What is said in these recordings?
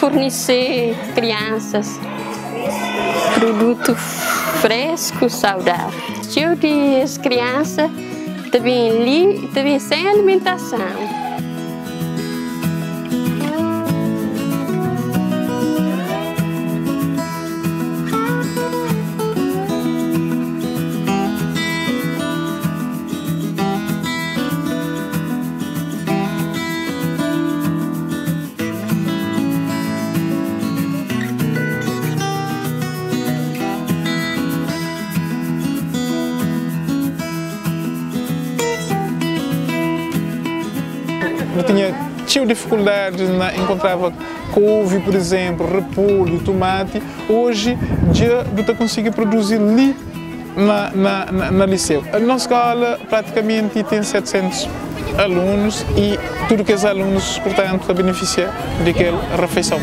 fornecer crianças produto fresco, saudável. Eu e as crianças também sem alimentação. Eu tinha dificuldades, encontrava couve, por exemplo, repolho, tomate. Hoje, já eu consigo produzir ali na liceu. A nossa escola praticamente tem 700 alunos e tudo que os alunos, portanto, beneficiam daquela refeição.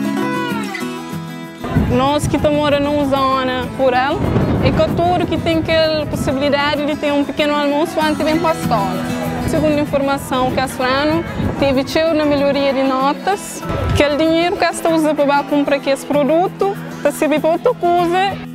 Nós que moramos numa zona rural, é que tudo que tem aquela possibilidade de ter um pequeno almoço antes de vir para a escola. Segundo a informação que a Frano teve na melhoria de notas, que o dinheiro que está usando para comprar esse produto, está servindo para outra coisa.